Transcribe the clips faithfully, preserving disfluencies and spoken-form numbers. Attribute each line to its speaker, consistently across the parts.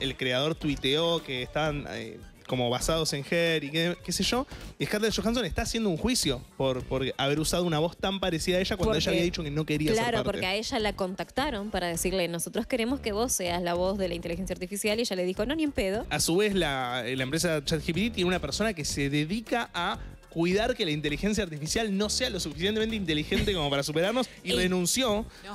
Speaker 1: el creador tuiteó que estaban eh, como basados en Her y qué, qué sé yo. Y Scarlett Johansson está haciendo un juicio por, por haber usado una voz tan parecida a ella cuando
Speaker 2: Porque,
Speaker 1: ella había dicho que no quería
Speaker 2: claro,
Speaker 1: ser parte.
Speaker 2: porque a ella la contactaron para decirle, nosotros queremos que vos seas la voz de la inteligencia artificial, y ella le dijo, no, ni en pedo.
Speaker 1: A su vez, la, la empresa ChatGPT tiene una persona que se dedica a cuidar que la inteligencia artificial no sea lo suficientemente inteligente como para superarnos y renunció.
Speaker 3: No.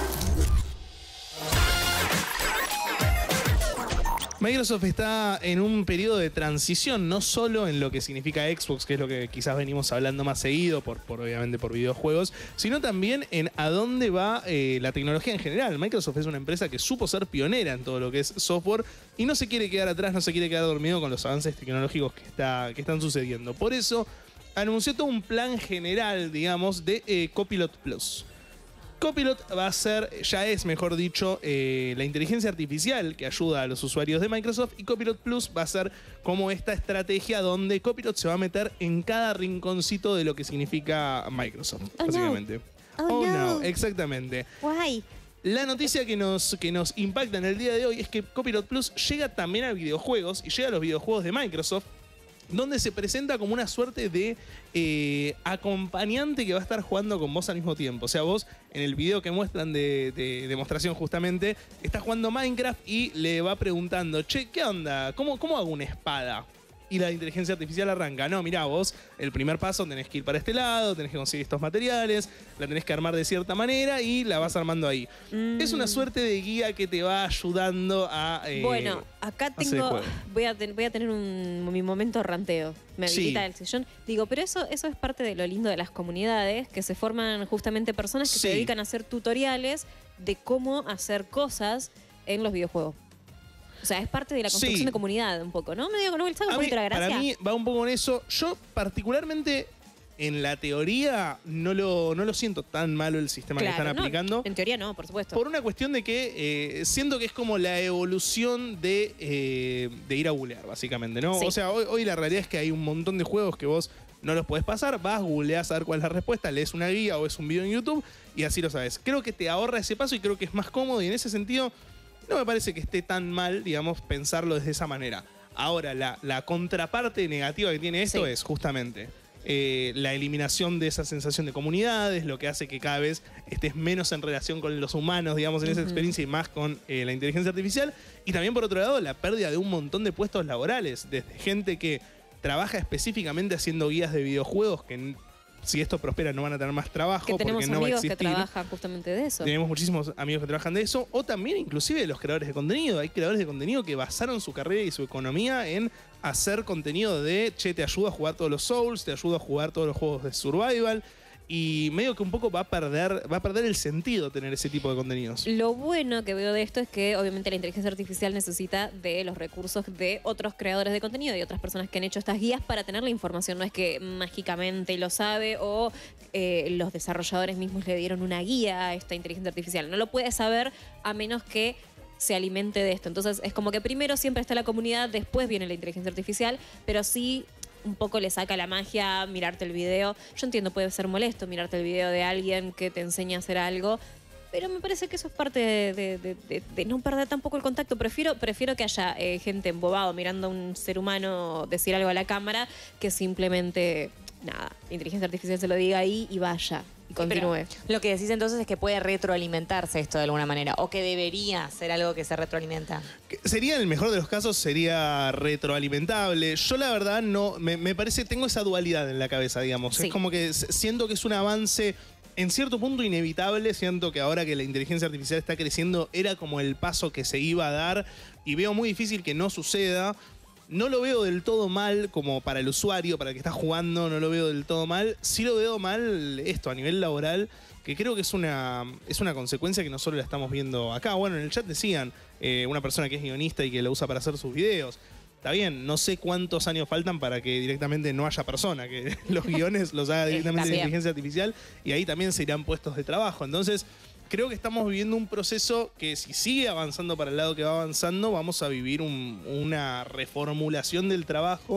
Speaker 1: Microsoft está en un periodo de transición, no solo en lo que significa Xbox, que es lo que quizás venimos hablando más seguido, por, por obviamente por videojuegos, sino también en a dónde va eh, la tecnología en general. Microsoft es una empresa que supo ser pionera en todo lo que es software y no se quiere quedar atrás, no se quiere quedar dormido con los avances tecnológicos que, está, que están sucediendo. Por eso anunció todo un plan general, digamos, de eh, Copilot Plus. Copilot va a ser, ya es mejor dicho, eh, la inteligencia artificial que ayuda a los usuarios de Microsoft, y Copilot Plus va a ser como esta estrategia donde Copilot se va a meter en cada rinconcito de lo que significa Microsoft,
Speaker 2: Oh,
Speaker 1: básicamente.
Speaker 2: No. Oh,
Speaker 1: oh
Speaker 2: no.
Speaker 1: no, exactamente.
Speaker 2: Guay.
Speaker 1: La noticia que nos, que nos impacta en el día de hoy es que Copilot Plus llega también a videojuegos y llega a los videojuegos de Microsoft, donde se presenta como una suerte de eh, acompañante que va a estar jugando con vos al mismo tiempo. O sea, vos en el video que muestran de, de demostración justamente, estás jugando Minecraft y le va preguntando, che, ¿qué onda? ¿Cómo, cómo hago una espada? Y la inteligencia artificial arranca. No, mirá, vos, el primer paso tenés que ir para este lado, tenés que conseguir estos materiales, la tenés que armar de cierta manera y la vas armando ahí. Mm. Es una suerte de guía que te va ayudando a... Eh,
Speaker 2: bueno, acá tengo... Voy a, ten, voy a tener un, mi momento ranteo. Me habilita sí. el sillón. Digo, pero eso, eso es parte de lo lindo de las comunidades, que se forman justamente personas que sí. se dedican a hacer tutoriales de cómo hacer cosas en los videojuegos. O sea, es parte de la construcción sí. de comunidad un poco, ¿no? Me digo, ¿no? ¿Sabes un poquito la gracia?
Speaker 1: Para mí va un poco en eso. Yo particularmente, en la teoría, no lo, no lo siento tan malo el sistema claro, que están
Speaker 2: no,
Speaker 1: aplicando.
Speaker 2: En teoría no, por supuesto.
Speaker 1: Por una cuestión de que eh, siento que es como la evolución de, eh, de ir a googlear, básicamente, ¿no? Sí. O sea, hoy, hoy la realidad es que hay un montón de juegos que vos no los podés pasar, vas, googleás a ver cuál es la respuesta, lees una guía o ves un video en YouTube y así lo sabes. Creo que te ahorra ese paso y creo que es más cómodo, y en ese sentido no me parece que esté tan mal, digamos, pensarlo desde esa manera. Ahora, la, la contraparte negativa que tiene esto sí. es justamente eh, la eliminación de esa sensación de comunidades, lo que hace que cada vez estés menos en relación con los humanos, digamos, en uh-huh. esa experiencia, y más con eh, la inteligencia artificial. Y también, por otro lado, la pérdida de un montón de puestos laborales, desde gente que trabaja específicamente haciendo guías de videojuegos que... si esto prospera no van a tener más trabajo
Speaker 2: que tenemos
Speaker 1: porque no va a
Speaker 2: amigos
Speaker 1: existir.
Speaker 2: que trabajan justamente de eso.
Speaker 1: Tenemos muchísimos amigos que trabajan de eso, o también inclusive los creadores de contenido. Hay creadores de contenido que basaron su carrera y su economía en hacer contenido de, che, te ayuda a jugar todos los Souls, te ayuda a jugar todos los juegos de Survival. Y medio que un poco va a perder va a perder el sentido tener ese tipo de contenidos.
Speaker 2: Lo bueno que veo de esto es que obviamente la inteligencia artificial necesita de los recursos de otros creadores de contenido y otras personas que han hecho estas guías para tener la información. No es que mágicamente lo sabe o eh, los desarrolladores mismos le dieron una guía a esta inteligencia artificial. No lo puede saber a menos que se alimente de esto. Entonces es como que primero siempre está la comunidad, después viene la inteligencia artificial, pero sí un poco le saca la magia mirarte el video. Yo entiendo, puede ser molesto mirarte el video de alguien que te enseña a hacer algo, pero me parece que eso es parte de, de, de, de, de no perder tampoco el contacto. Prefiero, prefiero que haya eh, gente embobado mirando a un ser humano decir algo a la cámara que simplemente, nada, la inteligencia artificial se lo diga ahí y vaya y continúe.
Speaker 3: Pero lo que decís entonces es que puede retroalimentarse esto de alguna manera, o que debería ser algo que se retroalimenta.
Speaker 1: Sería, en el mejor de los casos, sería retroalimentable. Yo la verdad no, me, me parece, tengo esa dualidad en la cabeza, digamos. Sí. Es como que siento que es un avance en cierto punto inevitable. Siento que ahora que la inteligencia artificial está creciendo, era como el paso que se iba a dar, y veo muy difícil que no suceda. No lo veo del todo mal como para el usuario, para el que está jugando, no lo veo del todo mal. Sí lo veo mal esto a nivel laboral, que creo que es una, es una consecuencia que no solo la estamos viendo acá. Bueno, en el chat decían, eh, una persona que es guionista y que la usa para hacer sus videos. Está bien, no sé cuántos años faltan para que directamente no haya persona, que los guiones los haga directamente la inteligencia artificial, y ahí también se irán puestos de trabajo. Entonces, creo que estamos viviendo un proceso que, si sigue avanzando para el lado que va avanzando, vamos a vivir un, una reformulación del trabajo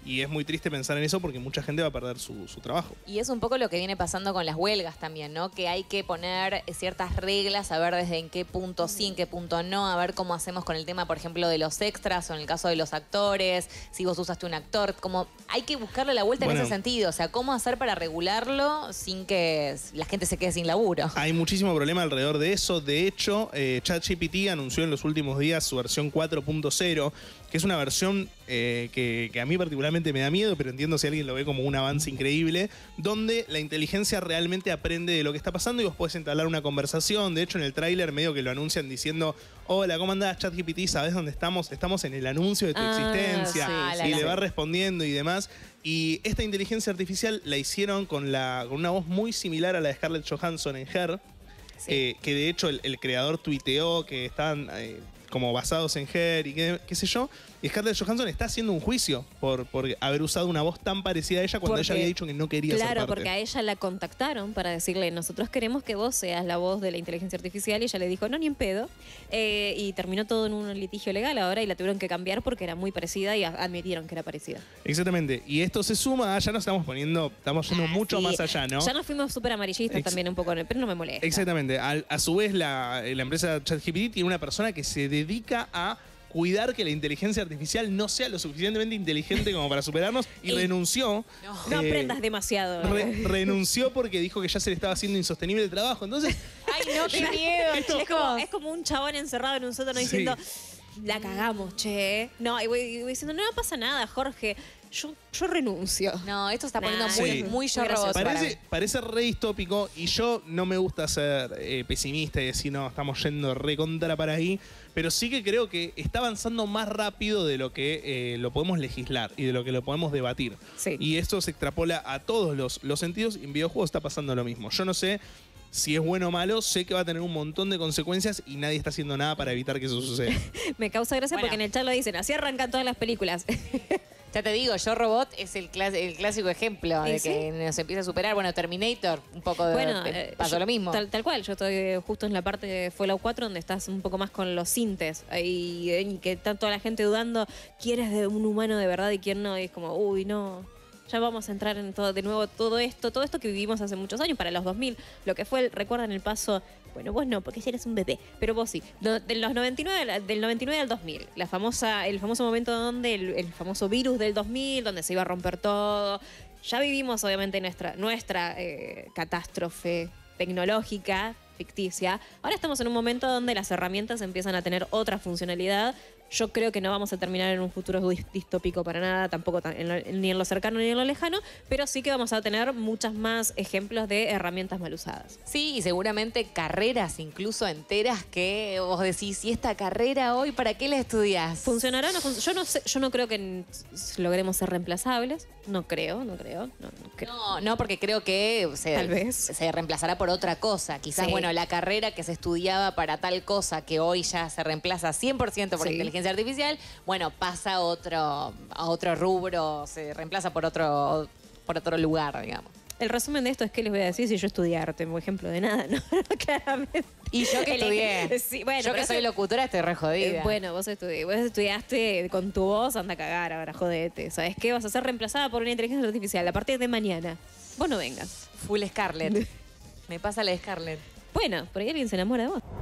Speaker 1: y es muy triste pensar en eso porque mucha gente va a perder su, su trabajo.
Speaker 3: Y es un poco lo que viene pasando con las huelgas también, ¿no? Que hay que poner ciertas reglas, a ver desde en qué punto sí, en qué punto no, a ver cómo hacemos con el tema, por ejemplo, de los extras o en el caso de los actores, si vos usaste un actor, como hay que buscarle la vuelta bueno, en ese sentido, o sea, cómo hacer para regularlo sin que la gente se quede sin laburo.
Speaker 1: Hay muchísimo problema alrededor de eso. De hecho, eh, ChatGPT anunció en los últimos días su versión cuatro punto cero, que es una versión eh, que, que a mí particularmente me da miedo, pero entiendo si alguien lo ve como un avance increíble, donde la inteligencia realmente aprende de lo que está pasando y vos podés entablar una conversación. De hecho, en el tráiler medio que lo anuncian diciendo, hola, ¿cómo andás, ChatGPT? ¿Sabés dónde estamos? Estamos en el anuncio de tu ah, existencia. Sí, y la, le va respondiendo y demás. Y esta inteligencia artificial la hicieron con, la, con una voz muy similar a la de Scarlett Johansson en Her, sí. eh, que de hecho el, el creador tuiteó que estaban eh, como basados en Her y qué, qué sé yo. Y Scarlett Johansson está haciendo un juicio por, por haber usado una voz tan parecida a ella cuando porque, ella había dicho que no quería
Speaker 2: claro,
Speaker 1: ser parte.
Speaker 2: Claro, porque a ella la contactaron para decirle, nosotros queremos que vos seas la voz de la inteligencia artificial, y ella le dijo, no, ni en pedo. Eh, y terminó todo en un litigio legal ahora y la tuvieron que cambiar porque era muy parecida y admitieron que era parecida.
Speaker 1: Exactamente. Y esto se suma, ya nos estamos poniendo, estamos yendo ah, mucho sí. más allá, ¿no?
Speaker 2: Ya nos fuimos súper amarillistas Ex también un poco, pero no me molesta.
Speaker 1: Exactamente. A, a su vez, la, la empresa ChatGPT tiene una persona que se dedica a cuidar que la inteligencia artificial no sea lo suficientemente inteligente como para superarnos y, y renunció.
Speaker 2: No, eh, no aprendas demasiado.
Speaker 1: Re, renunció porque dijo que ya se le estaba haciendo insostenible el trabajo. Entonces,
Speaker 3: ay, no, qué miedo.
Speaker 2: Esto, es, como, es como un chabón encerrado en un sótano sí. diciendo, la cagamos, che. No, y voy, y voy diciendo, no, no pasa nada, Jorge. Yo, yo renuncio.
Speaker 3: No, esto está poniendo
Speaker 2: nah,
Speaker 3: muy,
Speaker 1: sí.
Speaker 3: muy yo robot.
Speaker 1: Parece, parece re distópico y yo no me gusta ser eh, pesimista y decir, no, estamos yendo re contra para ahí, pero sí que creo que está avanzando más rápido de lo que eh, lo podemos legislar y de lo que lo podemos debatir.
Speaker 2: Sí.
Speaker 1: Y esto se extrapola a todos los, los sentidos y en videojuegos está pasando lo mismo. Yo no sé si es bueno o malo, sé que va a tener un montón de consecuencias y nadie está haciendo nada para evitar que eso suceda.
Speaker 2: Me causa gracia bueno. porque en el chat lo dicen, así arrancan todas las películas.
Speaker 3: Ya te digo, Yo Robot es el, clas el clásico ejemplo de
Speaker 2: ¿Sí?
Speaker 3: que nos empieza a superar. Bueno, Terminator, un poco de,
Speaker 2: bueno,
Speaker 3: de, pasó
Speaker 2: yo,
Speaker 3: lo mismo.
Speaker 2: Tal, tal cual, yo estoy justo en la parte de Fallout cuatro donde estás un poco más con los sintes y, y que está toda la gente dudando quién es de un humano de verdad y quién no. Y es como, uy, no, ya vamos a entrar en todo de nuevo todo esto, todo esto que vivimos hace muchos años, para los dos mil, lo que fue, el, recuerdan el paso. Bueno, vos no, porque ya eres un bebé. Pero vos sí. De los noventa y nueve, del noventa y nueve al dos mil. La famosa, el famoso momento donde el, el famoso virus del dos mil, donde se iba a romper todo. Ya vivimos, obviamente, nuestra, nuestra eh, catástrofe tecnológica, ficticia. Ahora estamos en un momento donde las herramientas empiezan a tener otra funcionalidad. Yo creo que no vamos a terminar en un futuro distópico para nada, tampoco tan, en lo, ni en lo cercano ni en lo lejano, pero sí que vamos a tener muchas más ejemplos de herramientas mal usadas.
Speaker 3: Sí, y seguramente carreras incluso enteras que vos decís, ¿y esta carrera hoy para qué la estudiás?
Speaker 2: ¿Funcionará o no funcionará? Yo no sé, yo no creo que logremos ser reemplazables. No creo, no creo. No, no, creo.
Speaker 3: no, no porque creo que se,
Speaker 2: Tal vez.
Speaker 3: se reemplazará por otra cosa. Quizás,
Speaker 2: sí.
Speaker 3: bueno, la carrera que se estudiaba para tal cosa que hoy ya se reemplaza cien por ciento por sí. inteligencia artificial, bueno, pasa a otro, a otro rubro, se reemplaza por otro, por otro lugar, digamos.
Speaker 2: El resumen de esto es que les voy a decir si yo estudié arte, por ejemplo, de nada, ¿no? Claramente.
Speaker 3: Y yo que estudié.
Speaker 2: Sí, bueno,
Speaker 3: yo que soy locutora estoy re jodida.
Speaker 2: Eh, bueno, vos, estudié, vos estudiaste con tu voz, anda a cagar ahora, jodete. ¿Sabes qué? Vas a ser reemplazada por una inteligencia artificial a partir de mañana. Vos no vengas.
Speaker 3: Full Scarlett. Me pasa la de Scarlett.
Speaker 2: Bueno, por ahí alguien se enamora de vos.